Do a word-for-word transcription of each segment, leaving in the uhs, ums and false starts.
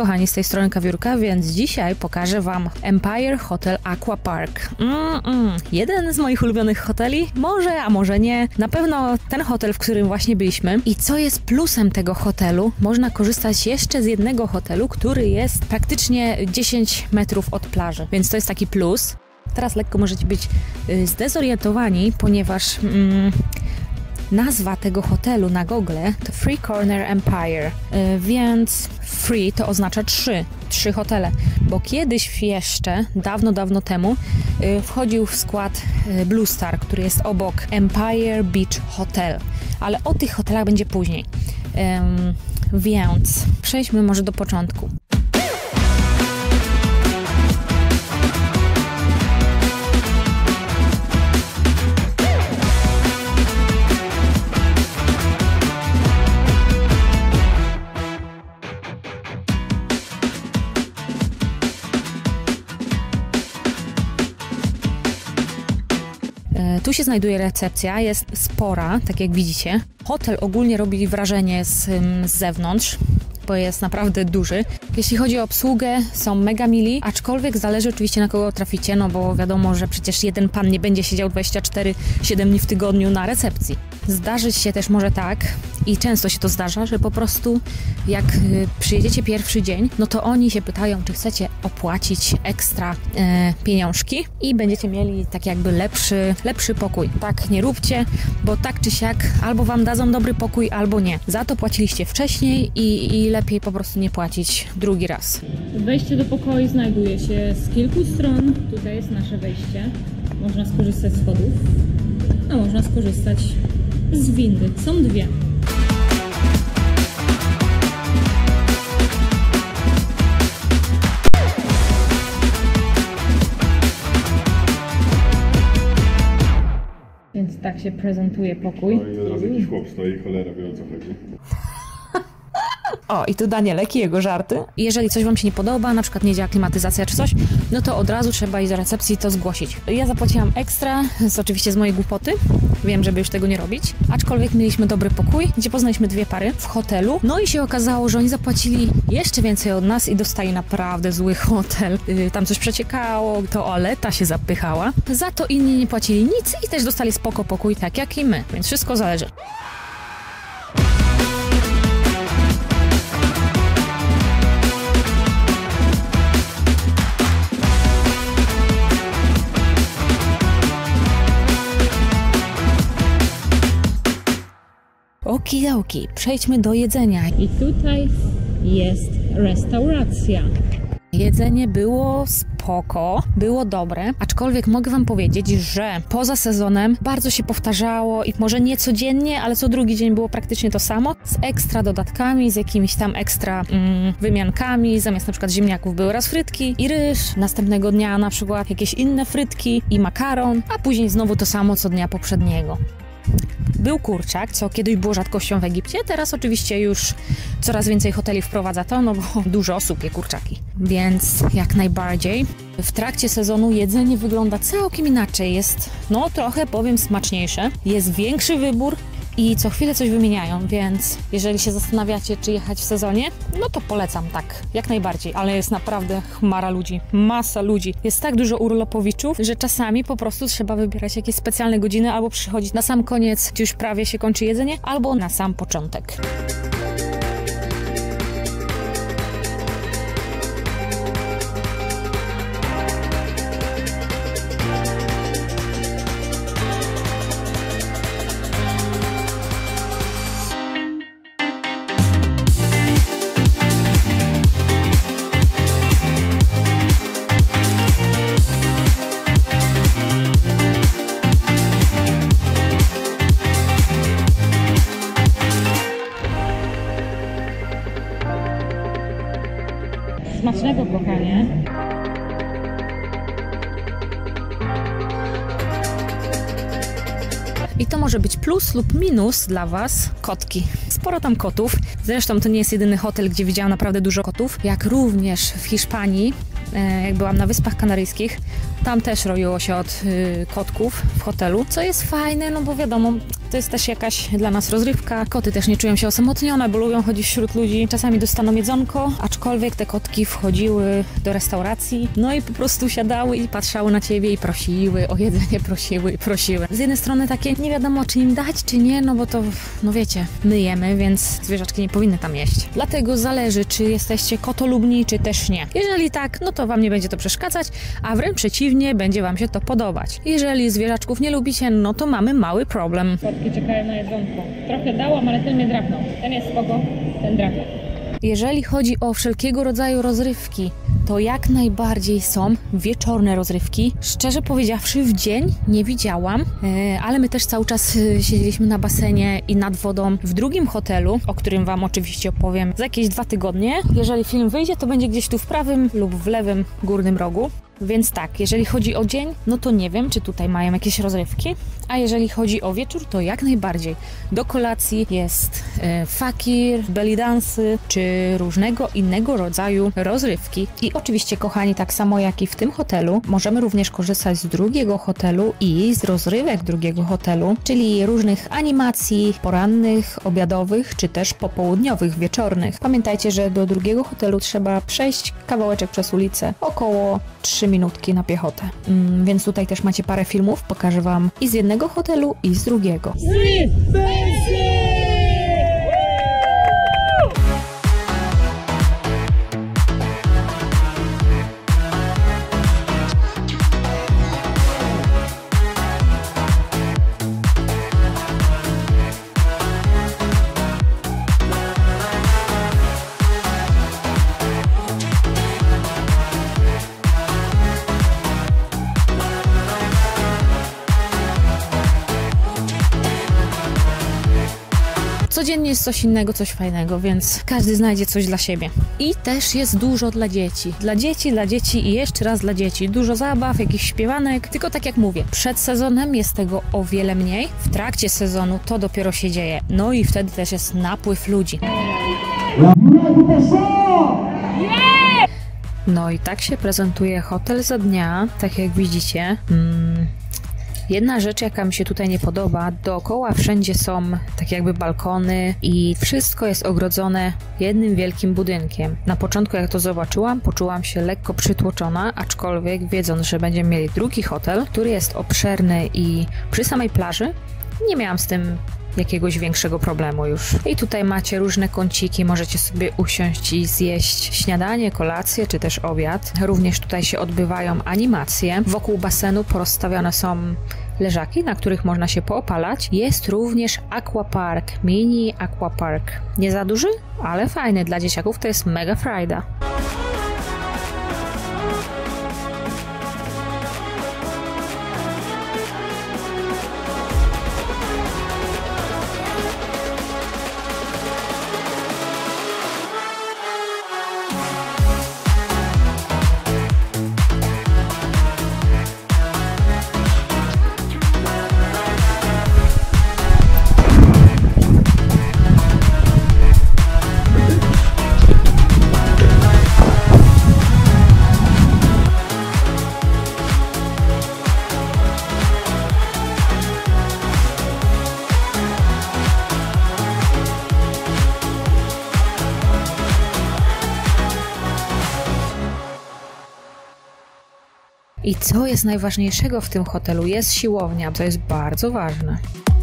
kochani, z tej strony Kawiórka, więc dzisiaj pokażę wam Empire Hotel Aqua Park. Mm -mm. Jeden z moich ulubionych hoteli, może, a może nie. Na pewno ten hotel, w którym właśnie byliśmy. I co jest plusem tego hotelu? Można korzystać jeszcze z jednego hotelu, który jest praktycznie dziesięć metrów od plaży, więc to jest taki plus. Teraz lekko możecie być y, zdezorientowani, ponieważ mm, nazwa tego hotelu na Google to Three Corner Empire, y, więc free to oznacza trzy, trzy hotele, bo kiedyś jeszcze, dawno, dawno temu y, wchodził w skład y, Blue Star, który jest obok Empire Beach Hotel, ale o tych hotelach będzie później. Ym, więc przejdźmy może do początku. Tu się znajduje recepcja, jest spora, tak jak widzicie. Hotel ogólnie robi wrażenie z, z zewnątrz, bo jest naprawdę duży. Jeśli chodzi o obsługę, są mega mili, aczkolwiek zależy oczywiście na kogo traficie, no bo wiadomo, że przecież jeden pan nie będzie siedział dwadzieścia cztery siedem dni w tygodniu na recepcji. Zdarzyć się też może tak, i często się to zdarza, że po prostu jak y, przyjedziecie pierwszy dzień, no to oni się pytają, czy chcecie opłacić ekstra e, pieniążki i będziecie mieli tak jakby lepszy, lepszy pokój. Tak nie róbcie, bo tak czy siak albo wam dadzą dobry pokój, albo nie. Za to płaciliście wcześniej i, i lepiej po prostu nie płacić drugi raz. Wejście do pokoju znajduje się z kilku stron. Tutaj jest nasze wejście. Można skorzystać z schodów, a można skorzystać z windy. Są dwie. Więc tak się prezentuje pokój. No i od razu jakiś chłop stoi, cholera wie o co chodzi. O, i tu Danielek i jego żarty. Jeżeli coś wam się nie podoba, na przykład nie działa klimatyzacja czy coś, no to od razu trzeba iść do recepcji i to zgłosić. Ja zapłaciłam ekstra, z, oczywiście z mojej głupoty. Wiem, żeby już tego nie robić. Aczkolwiek mieliśmy dobry pokój, gdzie poznaliśmy dwie pary w hotelu. No i się okazało, że oni zapłacili jeszcze więcej od nas i dostali naprawdę zły hotel. Yy, tam coś przeciekało, toaleta się zapychała. Za to inni nie płacili nic i też dostali spoko pokój, tak jak i my. Więc wszystko zależy. Okidoki, przejdźmy do jedzenia. I tutaj jest restauracja. Jedzenie było spoko, było dobre, aczkolwiek mogę wam powiedzieć, że poza sezonem bardzo się powtarzało i może nie codziennie, ale co drugi dzień było praktycznie to samo, z ekstra dodatkami, z jakimiś tam ekstra mm, wymiankami, zamiast na przykład ziemniaków były raz frytki i ryż, następnego dnia na przykład jakieś inne frytki i makaron, a później znowu to samo co dnia poprzedniego. Był kurczak, co kiedyś było rzadkością w Egipcie, teraz oczywiście już coraz więcej hoteli wprowadza to, no bo dużo osób je kurczaki. Więc jak najbardziej. W trakcie sezonu jedzenie wygląda całkiem inaczej, jest no trochę powiem smaczniejsze, jest większy wybór i co chwilę coś wymieniają, więc jeżeli się zastanawiacie, czy jechać w sezonie, no to polecam, tak, jak najbardziej, ale jest naprawdę chmara ludzi, masa ludzi. Jest tak dużo urlopowiczów, że czasami po prostu trzeba wybierać jakieś specjalne godziny albo przychodzić na sam koniec, gdzie już prawie się kończy jedzenie, albo na sam początek. Smacznego, kochanie. I to może być plus lub minus dla was kotki. Sporo tam kotów. Zresztą to nie jest jedyny hotel, gdzie widziałam naprawdę dużo kotów. Jak również w Hiszpanii, jak byłam na Wyspach Kanaryjskich, tam też roiło się od y, kotków w hotelu, co jest fajne, no bo wiadomo, To jest też jakaś dla nas rozrywka. Koty też nie czują się osamotnione, bo lubią chodzić wśród ludzi. Czasami dostaną jedzonko, aczkolwiek te kotki wchodziły do restauracji, no i po prostu siadały i patrzały na ciebie i prosiły o jedzenie, prosiły i prosiły. Z jednej strony takie nie wiadomo, czy im dać, czy nie, no bo to, no wiecie, my jemy, więc zwierzaczki nie powinny tam jeść. Dlatego zależy, czy jesteście kotolubni, czy też nie. Jeżeli tak, no to wam nie będzie to przeszkadzać, a wręcz przeciwnie, będzie wam się to podobać. Jeżeli zwierzaczków nie lubicie, no to mamy mały problem. Kotki czekają na jedzonko. Trochę dałam, ale ten mnie drapnął. Ten jest spoko, ten drapie. Jeżeli chodzi o wszelkiego rodzaju rozrywki, to jak najbardziej są wieczorne rozrywki. Szczerze powiedziawszy, w dzień nie widziałam, ale my też cały czas siedzieliśmy na basenie i nad wodą w drugim hotelu, o którym wam oczywiście opowiem za jakieś dwa tygodnie. Jeżeli film wyjdzie, to będzie gdzieś tu w prawym lub w lewym górnym rogu. Więc tak, jeżeli chodzi o dzień, no to nie wiem, czy tutaj mają jakieś rozrywki, a jeżeli chodzi o wieczór, to jak najbardziej. Do kolacji jest e, fakir, belly dansy, czy różnego innego rodzaju rozrywki. I oczywiście, kochani, tak samo jak i w tym hotelu, możemy również korzystać z drugiego hotelu i z rozrywek drugiego hotelu, czyli różnych animacji porannych, obiadowych, czy też popołudniowych, wieczornych. Pamiętajcie, że do drugiego hotelu trzeba przejść kawałeczek przez ulicę, około trzy minutki na piechotę. Mm, więc tutaj też macie parę filmów, pokażę wam i z jednego hotelu, i z drugiego. Codziennie jest coś innego, coś fajnego, więc każdy znajdzie coś dla siebie. I też jest dużo dla dzieci. Dla dzieci, dla dzieci i jeszcze raz dla dzieci. Dużo zabaw, jakichś śpiewanek. Tylko tak jak mówię, przed sezonem jest tego o wiele mniej. W trakcie sezonu to dopiero się dzieje. No i wtedy też jest napływ ludzi. No i tak się prezentuje hotel za dnia, tak jak widzicie. Hmm. Jedna rzecz, jaka mi się tutaj nie podoba, dookoła wszędzie są tak jakby balkony i wszystko jest ogrodzone jednym wielkim budynkiem. Na początku, jak to zobaczyłam, poczułam się lekko przytłoczona, aczkolwiek wiedząc, że będziemy mieli drugi hotel, który jest obszerny i przy samej plaży, nie miałam z tym jakiegoś większego problemu już. I tutaj macie różne kąciki, możecie sobie usiąść i zjeść śniadanie, kolację czy też obiad. Również tutaj się odbywają animacje. Wokół basenu porozstawione są leżaki, na których można się poopalać. Jest również aquapark, mini aquapark. Nie za duży, ale fajny. Dla dzieciaków to jest mega frajda. I co jest najważniejszego w tym hotelu? Jest siłownia, to jest bardzo ważne.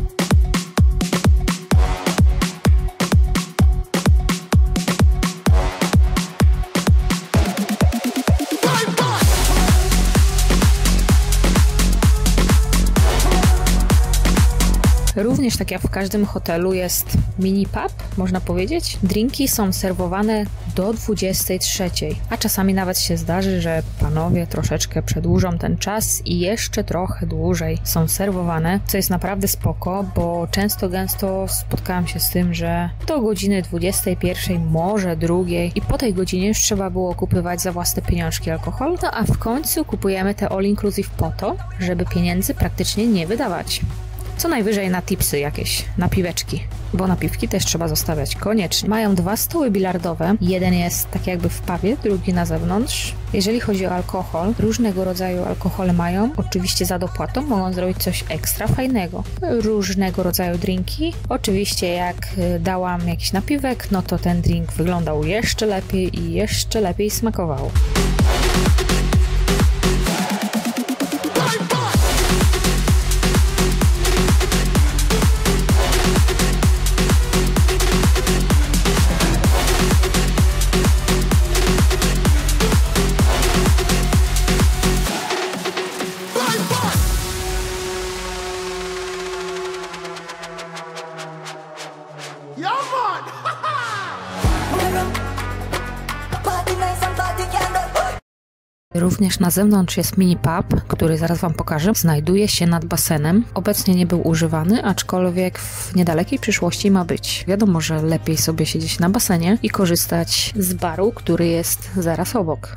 Również tak jak w każdym hotelu jest mini pub, można powiedzieć. Drinki są serwowane do dwudziestej trzeciej, a czasami nawet się zdarzy, że panowie troszeczkę przedłużą ten czas i jeszcze trochę dłużej są serwowane, co jest naprawdę spoko, bo często gęsto spotkałam się z tym, że do godziny dwudziestej pierwszej, może drugiej i po tej godzinie już trzeba było kupywać za własne pieniążki alkohol, no a w końcu kupujemy te all inclusive po to, żeby pieniędzy praktycznie nie wydawać. Co najwyżej na tipsy jakieś, na piweczki. Bo napiwki też trzeba zostawiać koniecznie. Mają dwa stoły bilardowe. Jeden jest tak jakby w pubie, drugi na zewnątrz. Jeżeli chodzi o alkohol, różnego rodzaju alkohole mają. Oczywiście za dopłatą mogą zrobić coś ekstra fajnego. Różnego rodzaju drinki. Oczywiście jak dałam jakiś napiwek, no to ten drink wyglądał jeszcze lepiej i jeszcze lepiej smakował. Również na zewnątrz jest mini pub, który zaraz Wam pokażę. Znajduje się nad basenem. Obecnie nie był używany, aczkolwiek w niedalekiej przyszłości ma być. Wiadomo, że lepiej sobie siedzieć na basenie i korzystać z baru, który jest zaraz obok.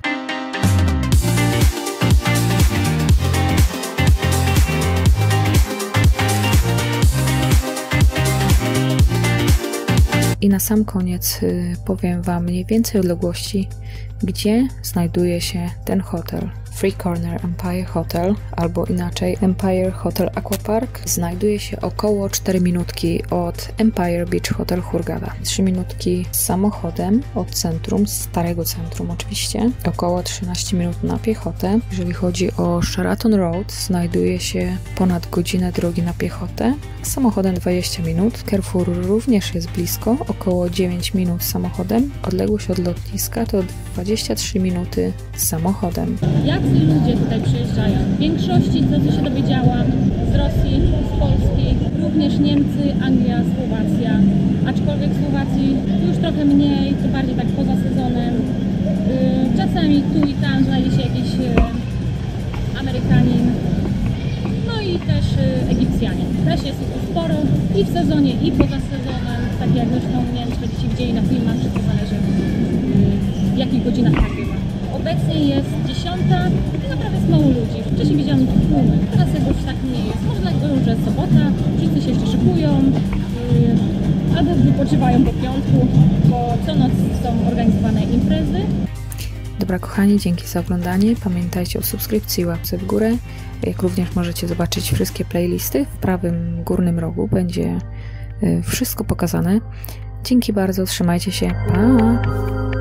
I na sam koniec y, powiem Wam mniej więcej odległości, gdzie znajduje się ten hotel. Three Corner Empire Hotel, albo inaczej Empire Hotel Aquapark, znajduje się około cztery minutki od Empire Beach Hotel Hurghada. trzy minutki samochodem od centrum, starego centrum oczywiście, około trzynaście minut na piechotę. Jeżeli chodzi o Sheraton Road, znajduje się ponad godzinę drogi na piechotę, samochodem dwadzieścia minut. Carrefour również jest blisko, około dziewięć minut samochodem. Odległość od lotniska to dwadzieścia trzy minuty samochodem. Jacy ludzie tutaj przyjeżdżają? W większości, to co się dowiedziałam, z Rosji, z Polski, również Niemcy, Anglia, Słowacja. Aczkolwiek w Słowacji już trochę mniej, to bardziej tak poza sezonem. Czasami tu i tam znajdzie się jakiś Amerykanin. No i też Egipcjanin. Też jest ich sporo i w sezonie, i poza sezonem. Tak jak zresztą, nie wiem, czy będziecie widzieli na filmach, wszystko zależy w jakich godzinach nagrywa. Obecnie jest dziesiąta i naprawdę jest mało ludzi. Wcześniej widziałam tłumy, teraz jakoś tak nie jest. Może dlatego, że jest sobota, wszyscy się jeszcze szykują yy, albo wypoczywają po piątku, bo co noc są organizowane imprezy. Dobra kochani, dzięki za oglądanie. Pamiętajcie o subskrypcji i łapce w górę. Jak również możecie zobaczyć wszystkie playlisty. W prawym górnym rogu będzie yy, wszystko pokazane. Dzięki bardzo, trzymajcie się. Pa!